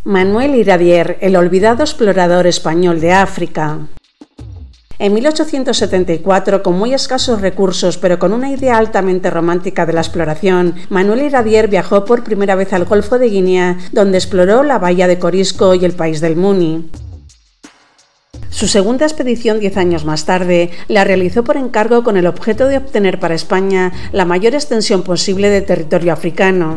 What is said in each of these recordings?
Manuel Iradier, el olvidado explorador español de África. En 1874, con muy escasos recursos pero con una idea altamente romántica de la exploración, Manuel Iradier viajó por primera vez al Golfo de Guinea, donde exploró la bahía de Corisco y el país del Muni. Su segunda expedición 10 años más tarde la realizó por encargo con el objeto de obtener para España la mayor extensión posible de territorio africano.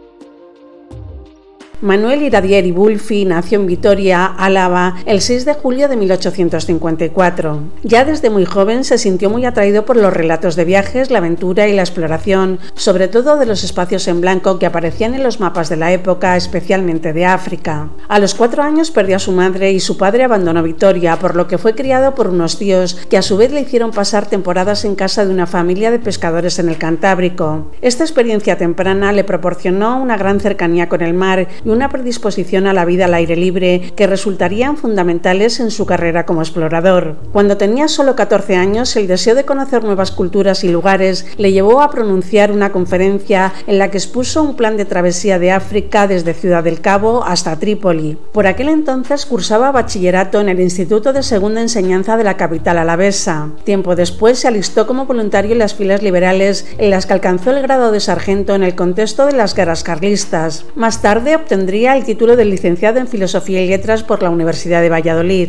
Manuel Iradier y Bulfi nació en Vitoria, Álava, el 6 de julio de 1854. Ya desde muy joven se sintió muy atraído por los relatos de viajes, la aventura y la exploración, sobre todo de los espacios en blanco que aparecían en los mapas de la época, especialmente de África. A los 4 años perdió a su madre y su padre abandonó Vitoria, por lo que fue criado por unos tíos que a su vez le hicieron pasar temporadas en casa de una familia de pescadores en el Cantábrico. Esta experiencia temprana le proporcionó una gran cercanía con el mar y una predisposición a la vida al aire libre que resultarían fundamentales en su carrera como explorador. Cuando tenía solo 14 años, el deseo de conocer nuevas culturas y lugares le llevó a pronunciar una conferencia en la que expuso un plan de travesía de África desde Ciudad del Cabo hasta Trípoli. Por aquel entonces cursaba bachillerato en el Instituto de Segunda Enseñanza de la capital alavesa. Tiempo después se alistó como voluntario en las filas liberales, en las que alcanzó el grado de sargento en el contexto de las guerras carlistas. Más tarde obtendría el título de licenciado en Filosofía y Letras por la Universidad de Valladolid.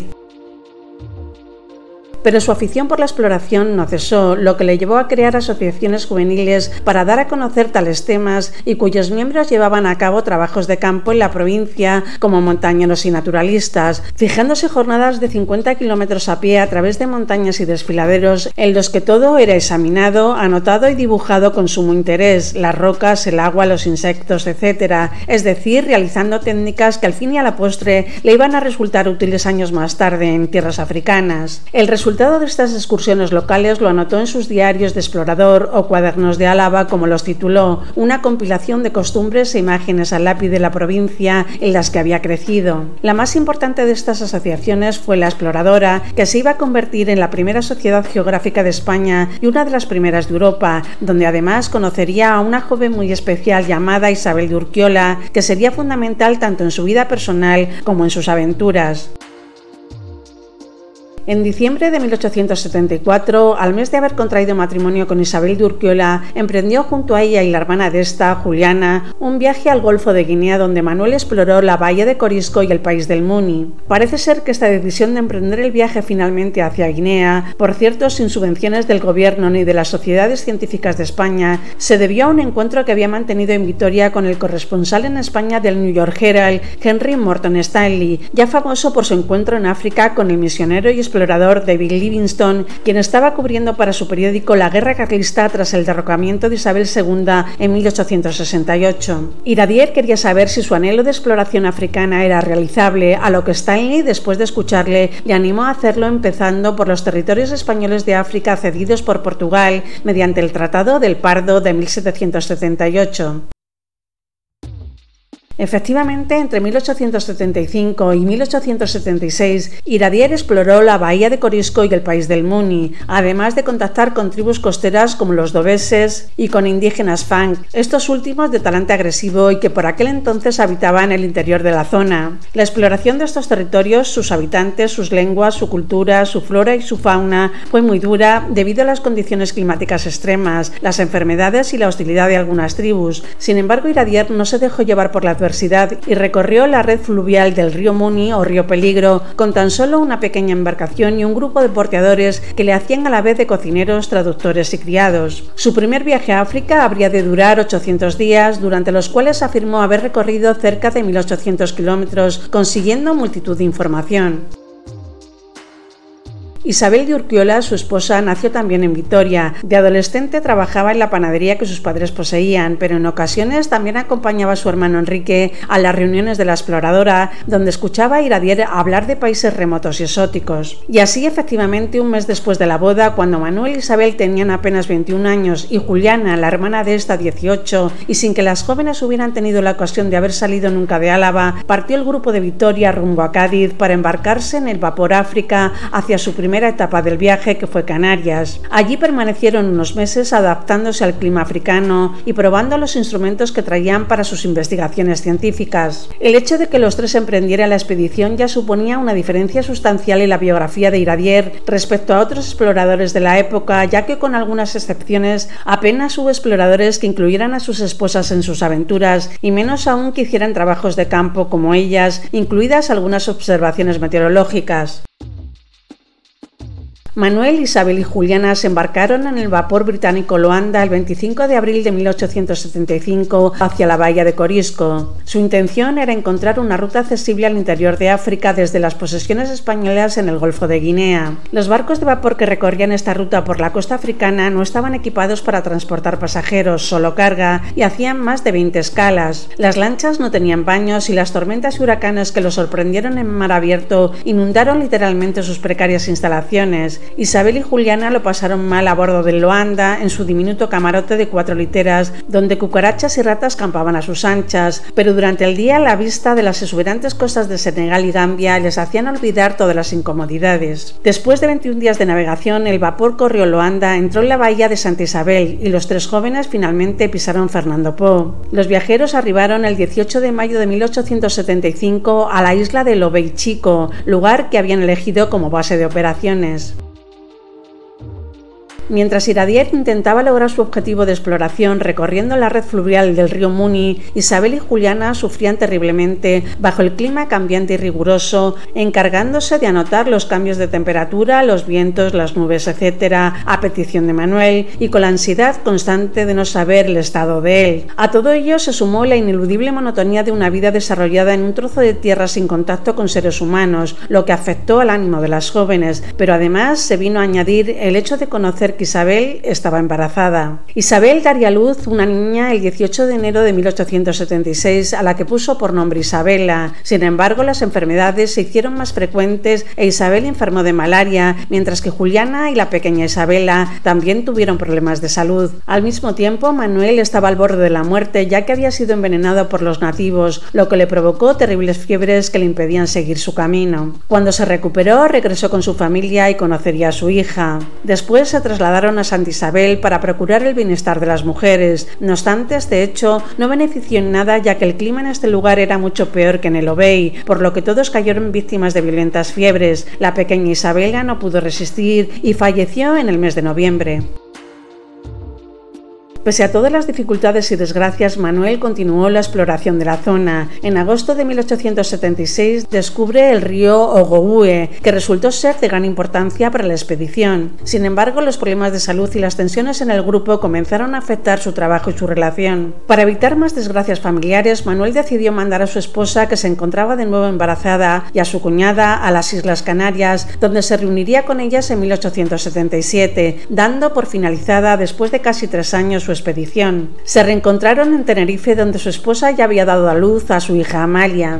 Pero su afición por la exploración no cesó, lo que le llevó a crear asociaciones juveniles para dar a conocer tales temas y cuyos miembros llevaban a cabo trabajos de campo en la provincia como montañeros y naturalistas, fijándose jornadas de 50 kilómetros a pie a través de montañas y desfiladeros en los que todo era examinado, anotado y dibujado con sumo interés, las rocas, el agua, los insectos, etc., es decir, realizando técnicas que al fin y a la postre le iban a resultar útiles años más tarde en tierras africanas. El resultado de estas excursiones locales lo anotó en sus diarios de explorador o cuadernos de Álava, como los tituló, una compilación de costumbres e imágenes al lápiz de la provincia en las que había crecido. La más importante de estas asociaciones fue La Exploradora, que se iba a convertir en la primera sociedad geográfica de España y una de las primeras de Europa, donde además conocería a una joven muy especial llamada Isabel de Urquiola, que sería fundamental tanto en su vida personal como en sus aventuras. En diciembre de 1874, al mes de haber contraído matrimonio con Isabel de Urquiola, emprendió junto a ella y la hermana de esta, Juliana, un viaje al Golfo de Guinea, donde Manuel exploró la bahía de Corisco y el país del Muni. Parece ser que esta decisión de emprender el viaje finalmente hacia Guinea, por cierto sin subvenciones del gobierno ni de las sociedades científicas de España, se debió a un encuentro que había mantenido en Vitoria con el corresponsal en España del New York Herald, Henry Morton Stanley, ya famoso por su encuentro en África con el misionero y explorador David Livingstone, quien estaba cubriendo para su periódico la guerra carlista tras el derrocamiento de Isabel II en 1868. Iradier quería saber si su anhelo de exploración africana era realizable, a lo que Stanley, después de escucharle, le animó a hacerlo empezando por los territorios españoles de África cedidos por Portugal mediante el Tratado del Pardo de 1778. Efectivamente, entre 1875 y 1876, Iradier exploró la bahía de Corisco y el país del Muni, además de contactar con tribus costeras como los dobeses y con indígenas Fang, estos últimos de talante agresivo y que por aquel entonces habitaban el interior de la zona. La exploración de estos territorios, sus habitantes, sus lenguas, su cultura, su flora y su fauna fue muy dura debido a las condiciones climáticas extremas, las enfermedades y la hostilidad de algunas tribus. Sin embargo, Iradier no se dejó llevar por la y recorrió la red fluvial del río Muni o río Peligro con tan solo una pequeña embarcación y un grupo de porteadores que le hacían a la vez de cocineros, traductores y criados. Su primer viaje a África habría de durar 800 días, durante los cuales afirmó haber recorrido cerca de 1800 kilómetros, consiguiendo multitud de información. Isabel de Urquiola, su esposa, nació también en Vitoria. De adolescente trabajaba en la panadería que sus padres poseían, pero en ocasiones también acompañaba a su hermano Enrique a las reuniones de la Exploradora, donde escuchaba a Iradier hablar de países remotos y exóticos. Y así, efectivamente, un mes después de la boda, cuando Manuel e Isabel tenían apenas 21 años y Juliana, la hermana de esta, 18, y sin que las jóvenes hubieran tenido la ocasión de haber salido nunca de Álava, partió el grupo de Vitoria rumbo a Cádiz para embarcarse en el vapor África hacia su primer primera etapa del viaje, que fue Canarias. Allí permanecieron unos meses adaptándose al clima africano y probando los instrumentos que traían para sus investigaciones científicas. El hecho de que los tres emprendieran la expedición ya suponía una diferencia sustancial en la biografía de Iradier respecto a otros exploradores de la época, ya que con algunas excepciones apenas hubo exploradores que incluyeran a sus esposas en sus aventuras y menos aún que hicieran trabajos de campo como ellas, incluidas algunas observaciones meteorológicas. Manuel, Isabel y Juliana se embarcaron en el vapor británico Loanda el 25 de abril de 1875 hacia la bahía de Corisco. Su intención era encontrar una ruta accesible al interior de África desde las posesiones españolas en el Golfo de Guinea. Los barcos de vapor que recorrían esta ruta por la costa africana no estaban equipados para transportar pasajeros, solo carga, y hacían más de 20 escalas. Las lanchas no tenían baños y las tormentas y huracanes que los sorprendieron en mar abierto inundaron literalmente sus precarias instalaciones. Isabel y Juliana lo pasaron mal a bordo del Loanda, en su diminuto camarote de 4 literas, donde cucarachas y ratas campaban a sus anchas, pero durante el día la vista de las exuberantes costas de Senegal y Gambia les hacían olvidar todas las incomodidades. Después de 21 días de navegación, el vapor corrió Loanda, entró en la bahía de Santa Isabel y los tres jóvenes finalmente pisaron Fernando Po. Los viajeros arribaron el 18 de mayo de 1875 a la isla de Lobeichico, lugar que habían elegido como base de operaciones. Mientras Iradier intentaba lograr su objetivo de exploración recorriendo la red fluvial del río Muni, Isabel y Juliana sufrían terriblemente bajo el clima cambiante y riguroso, encargándose de anotar los cambios de temperatura, los vientos, las nubes, etc., a petición de Manuel, y con la ansiedad constante de no saber el estado de él. A todo ello se sumó la ineludible monotonía de una vida desarrollada en un trozo de tierra sin contacto con seres humanos, lo que afectó al ánimo de las jóvenes, pero además se vino a añadir el hecho de conocer que Isabel estaba embarazada. Isabel daría a luz una niña el 18 de enero de 1876 a la que puso por nombre Isabela. Sin embargo, las enfermedades se hicieron más frecuentes e Isabel enfermó de malaria, mientras que Juliana y la pequeña Isabela también tuvieron problemas de salud. Al mismo tiempo, Manuel estaba al borde de la muerte, ya que había sido envenenado por los nativos, lo que le provocó terribles fiebres que le impedían seguir su camino. Cuando se recuperó, regresó con su familia y conocería a su hija. Después se trasladaron a Santa Isabel para procurar el bienestar de las mujeres. No obstante, este hecho no benefició en nada, ya que el clima en este lugar era mucho peor que en el Lobei, por lo que todos cayeron víctimas de violentas fiebres. La pequeña Isabela no pudo resistir y falleció en el mes de noviembre. Pese a todas las dificultades y desgracias, Manuel continuó la exploración de la zona. En agosto de 1876 descubre el río Ogooué, que resultó ser de gran importancia para la expedición. Sin embargo, los problemas de salud y las tensiones en el grupo comenzaron a afectar su trabajo y su relación. Para evitar más desgracias familiares, Manuel decidió mandar a su esposa, que se encontraba de nuevo embarazada, y a su cuñada a las Islas Canarias, donde se reuniría con ellas en 1877, dando por finalizada, después de casi 3 años, su expedición. Se reencontraron en Tenerife, donde su esposa ya había dado a luz a su hija Amalia.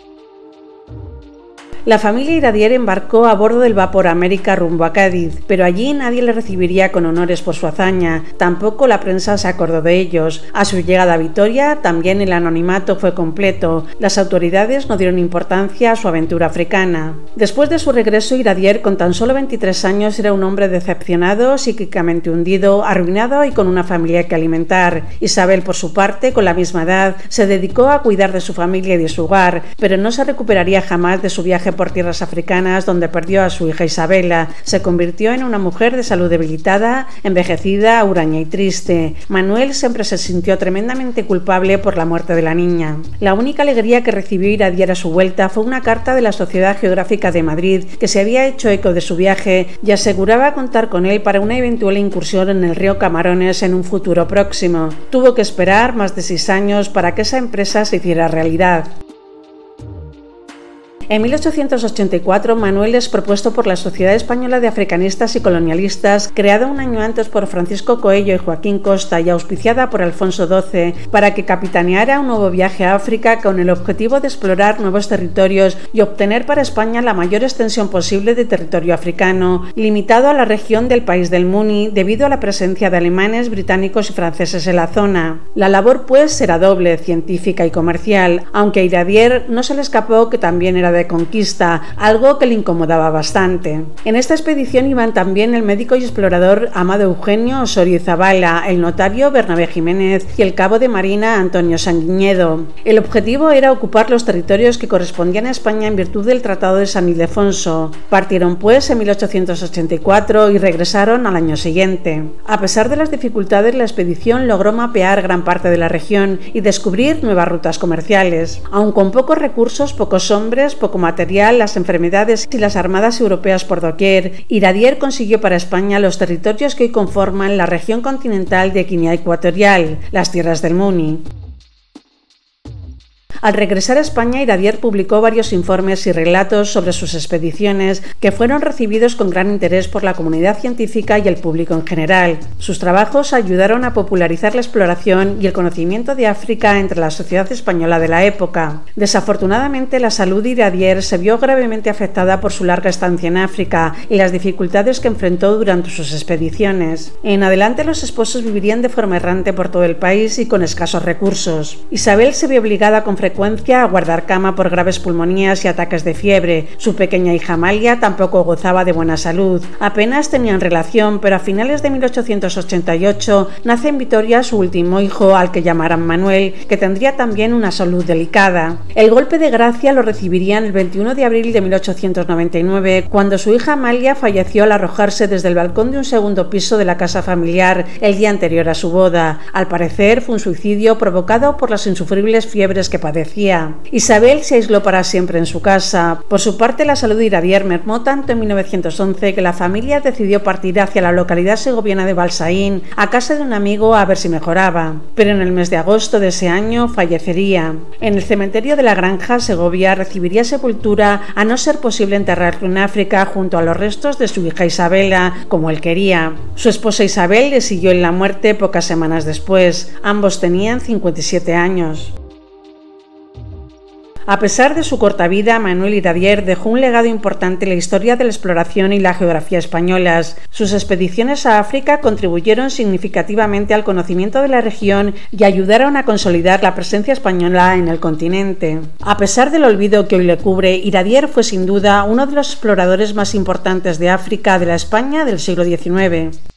La familia Iradier embarcó a bordo del vapor América rumbo a Cádiz, pero allí nadie le recibiría con honores por su hazaña, tampoco la prensa se acordó de ellos. A su llegada a Vitoria también el anonimato fue completo, las autoridades no dieron importancia a su aventura africana. Después de su regreso, Iradier, con tan solo 23 años, era un hombre decepcionado, psíquicamente hundido, arruinado y con una familia que alimentar. Isabel, por su parte, con la misma edad, se dedicó a cuidar de su familia y de su hogar, pero no se recuperaría jamás de su viaje por tierras africanas, donde perdió a su hija Isabela. Se convirtió en una mujer de salud debilitada, envejecida, huraña y triste. Manuel siempre se sintió tremendamente culpable por la muerte de la niña. La única alegría que recibió Iradier a su vuelta fue una carta de la Sociedad Geográfica de Madrid, que se había hecho eco de su viaje y aseguraba contar con él para una eventual incursión en el río Camarones en un futuro próximo. Tuvo que esperar más de 6 años para que esa empresa se hiciera realidad. En 1884, Manuel es propuesto por la Sociedad Española de Africanistas y Colonialistas, creada un año antes por Francisco Coello y Joaquín Costa y auspiciada por Alfonso XII, para que capitaneara un nuevo viaje a África con el objetivo de explorar nuevos territorios y obtener para España la mayor extensión posible de territorio africano, limitado a la región del país del Muni debido a la presencia de alemanes, británicos y franceses en la zona. La labor, pues, era doble, científica y comercial, aunque a Iradier no se le escapó que también era de de conquista, algo que le incomodaba bastante. En esta expedición iban también el médico y explorador Amado Eugenio Osorio Zabala, el notario Bernabé Jiménez y el cabo de marina Antonio Sanguinedo. El objetivo era ocupar los territorios que correspondían a España en virtud del Tratado de San Ildefonso. Partieron pues en 1884 y regresaron al año siguiente. A pesar de las dificultades, la expedición logró mapear gran parte de la región y descubrir nuevas rutas comerciales. Aun con pocos recursos, pocos hombres, poco material, las enfermedades y las armadas europeas por doquier, Iradier consiguió para España los territorios que hoy conforman la región continental de Guinea Ecuatorial, las tierras del Muni. Al regresar a España, Iradier publicó varios informes y relatos sobre sus expediciones que fueron recibidos con gran interés por la comunidad científica y el público en general. Sus trabajos ayudaron a popularizar la exploración y el conocimiento de África entre la sociedad española de la época. Desafortunadamente, la salud de Iradier se vio gravemente afectada por su larga estancia en África y las dificultades que enfrentó durante sus expediciones. En adelante, los esposos vivirían de forma errante por todo el país y con escasos recursos. Isabel se vio obligada con frecuencia a guardar cama por graves pulmonías y ataques de fiebre. Su pequeña hija Amalia tampoco gozaba de buena salud. Apenas tenían relación, pero a finales de 1888 nace en Vitoria su último hijo, al que llamaran Manuel, que tendría también una salud delicada. El golpe de gracia lo recibirían el 21 de abril de 1899, cuando su hija Amalia falleció al arrojarse desde el balcón de un segundo piso de la casa familiar el día anterior a su boda. Al parecer fue un suicidio provocado por las insufribles fiebres que padecía. Isabel se aisló para siempre en su casa. Por su parte, la salud de Iradier mermó tanto en 1911 que la familia decidió partir hacia la localidad segoviana de Balsaín, a casa de un amigo, a ver si mejoraba. Pero en el mes de agosto de ese año fallecería. En el cementerio de la Granja, Segovia, recibiría sepultura, a no ser posible enterrarlo en África junto a los restos de su hija Isabela, como él quería. Su esposa Isabel le siguió en la muerte pocas semanas después. Ambos tenían 57 años. A pesar de su corta vida, Manuel Iradier dejó un legado importante en la historia de la exploración y la geografía españolas. Sus expediciones a África contribuyeron significativamente al conocimiento de la región y ayudaron a consolidar la presencia española en el continente. A pesar del olvido que hoy le cubre, Iradier fue sin duda uno de los exploradores más importantes de África de la España del siglo XIX.